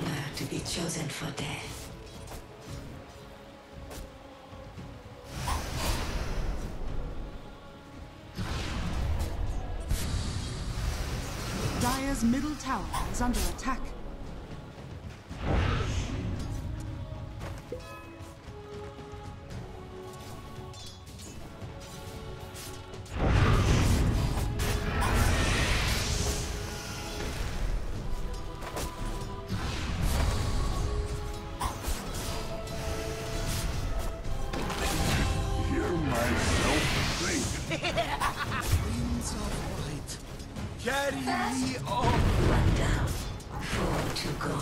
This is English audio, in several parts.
honor to be chosen for death. Dire's middle tower is under attack. Hear myself think. Winds of light, carry me on. One down, four to go.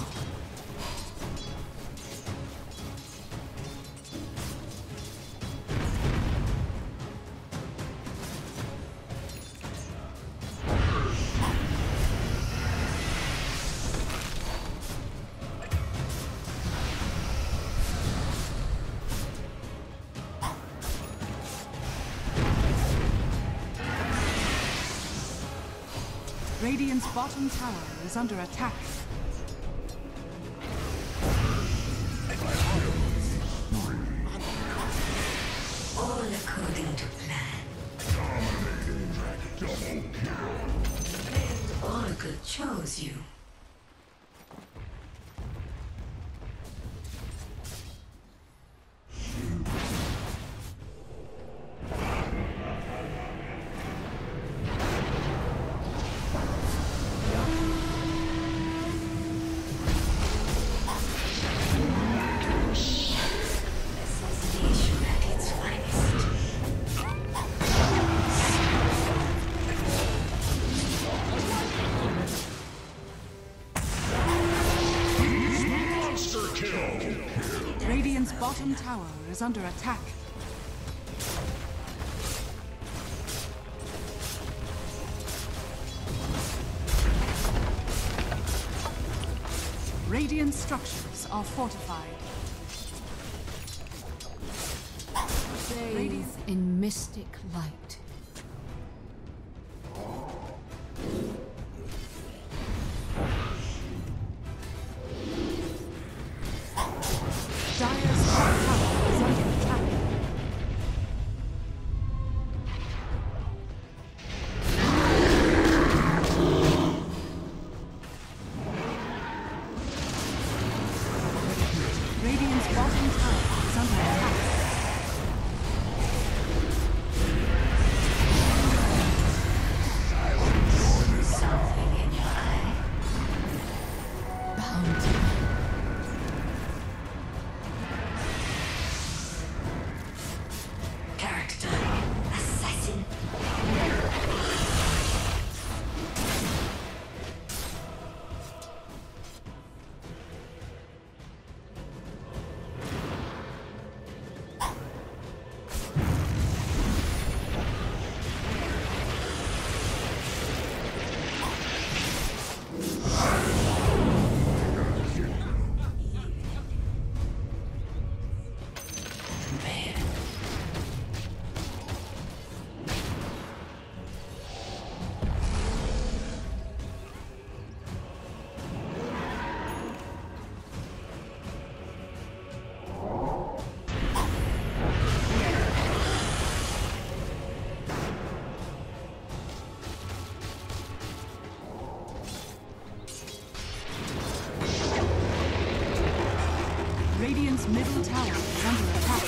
Radiant's bottom tower is under attack. All according to plan. And Oracle chose you. Assassination at its finest. Monster kill. Radiant's bottom tower is under attack. Radiant structures are fortified. Bathe in mystic light. Dire's top tower is under attack. Radiant's bottom tower is under attack. Something in your eye. Bounty. Character. Assassin. Man. Radiant's middle tower is under attack.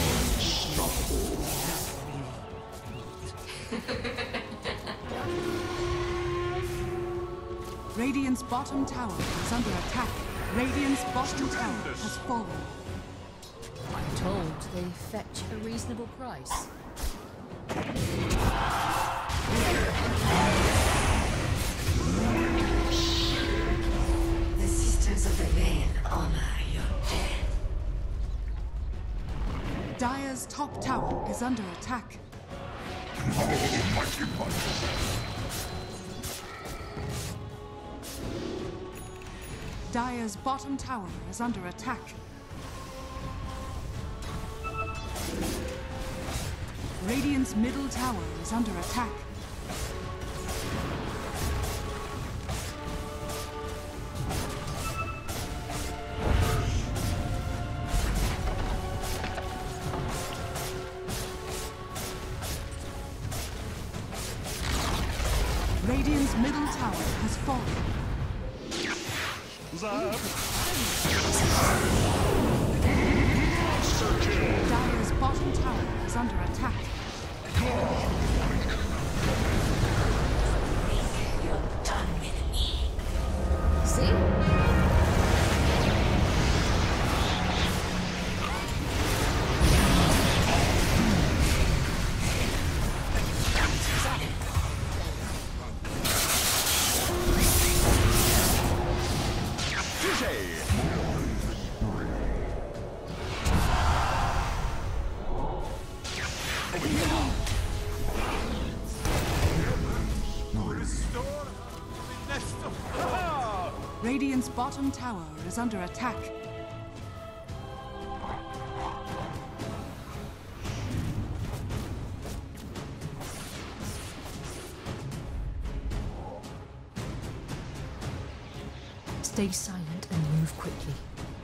Radiant's bottom tower is under attack. Radiant's bottom tower has fallen. I'm told they fetch a reasonable price. The Sisters of the Veil honor your death. Dire's top tower is under attack. Mighty punch. Dire's bottom tower is under attack. Radiant's middle tower is under attack. Radiant's middle tower has fallen. Dire's bottom tower is under attack. You're done with me. See? Radiant's bottom tower is under attack. Stay silent and move quickly.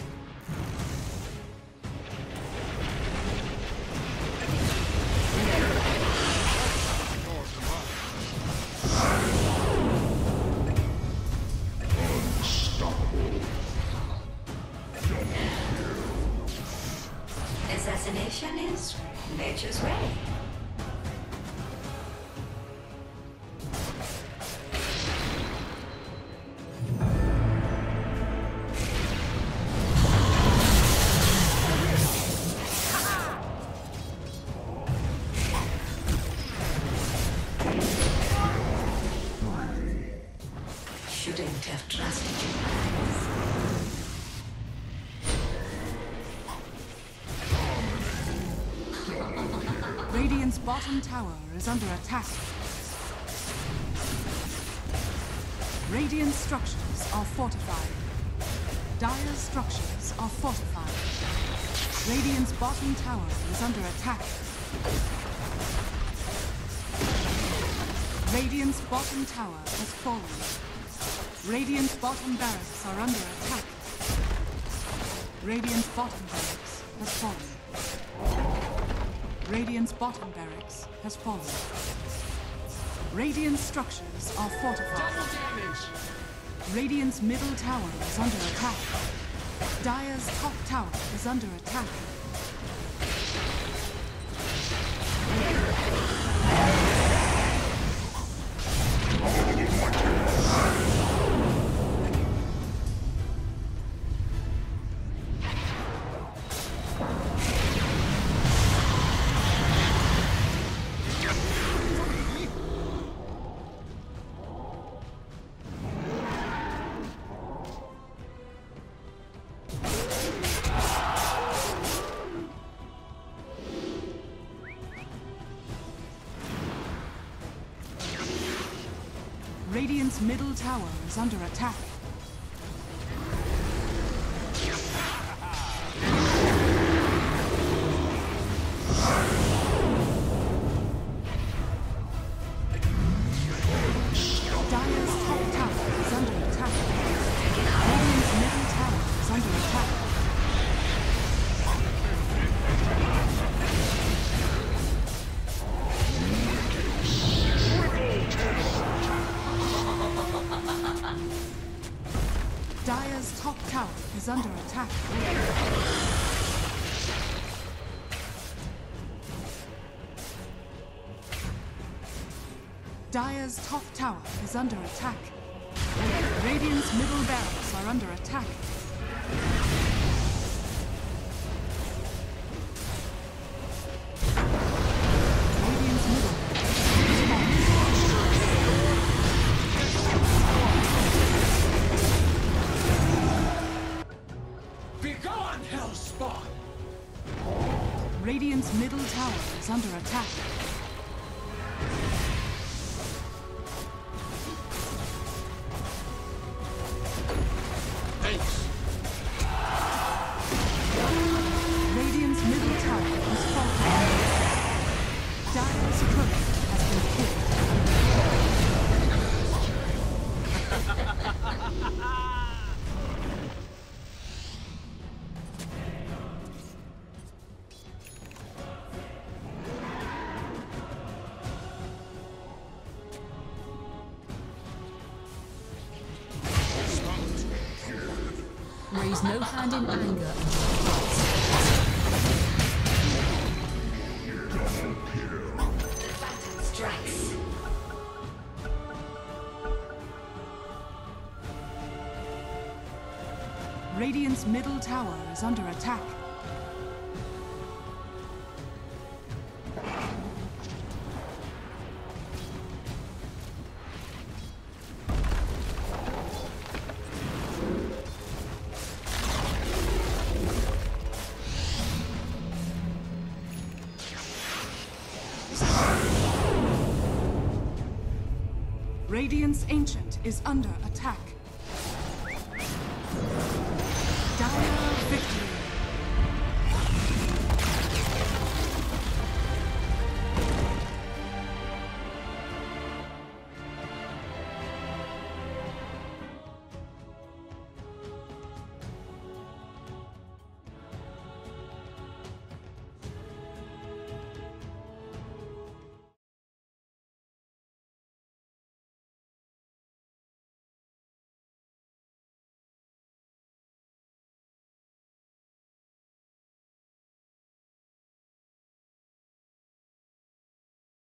Assassination is nature's way. Shouldn't have trusted you guys. Radiant's bottom tower is under attack. Radiant structures are fortified. Dire's structures are fortified. Radiant's bottom tower is under attack. Radiant's bottom tower has fallen. Radiant's bottom barracks are under attack. Radiant's bottom barracks has fallen. Radiant's bottom barracks has fallen. Radiant structures are fortified. Double damage! Radiant's middle tower is under attack. Dire's top tower is under attack. Radiant's middle tower is under attack. Dire's top tower is under attack. Radiant's middle tower is under attack. Dire's top tower is under attack. Dire's top tower is under attack. Radiant's middle barracks are under attack. Radiant's middle Begone, Hellspawn! Radiant's middle tower is under attack. Thanks. Radiant's middle tower is falling. Dire's courier has been killed. Raise no hand in anger. Phantom strikes. Radiant's middle tower is under attack. Radiant's Ancient is under attack.